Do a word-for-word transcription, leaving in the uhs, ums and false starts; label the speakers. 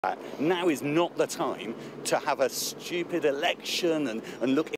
Speaker 1: Now is not the time to have a stupid election and, and look